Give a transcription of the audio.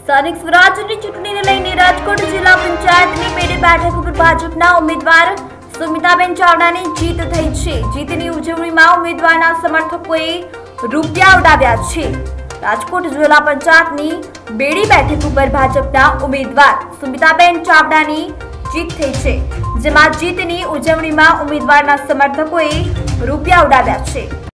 સ્થાનિક સ્વરાજ્યની ચૂંટણીને લઈને રાજકોટ જિલ્લા પંચાયતની પેઢી બેઠક ઉપર ભાજપના ઉમેદવાર સુમિતાબેન ચાવડાની જીત થઈ છે। જીતની ઉજવણીમાં ઉમેદવારના સમર્થકોએ રૂપિયા ઉડાવ્યા છે। રાજકોટ જિલ્લા પંચાયતની બેડી બેઠક ઉપર ભાજપના ઉમેદવાર સુમિતાબેન ચાવડાની જીત થઈ છે, જેમાં જીતની ઉજવણીમાં ઉમેદવારના સમર્થકોએ રૂપિયા ઉડાવ્યા છે।